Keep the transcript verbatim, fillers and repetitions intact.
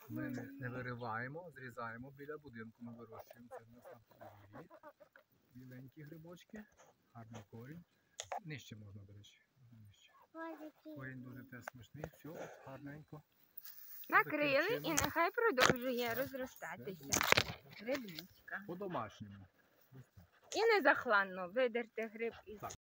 Ми не, не вириваємо, зрізаємо біля будинку, ми вирощуємо. Це в нас на подвір'ї. Біленькі грибочки, гарний корінь. Нижче можна, до речі. Нижче. Корінь дуже теж смачний, все, гарненько. Накрили і нехай продовжує розростатися. Грибничка. По-домашньому. І незахланно видерте гриб із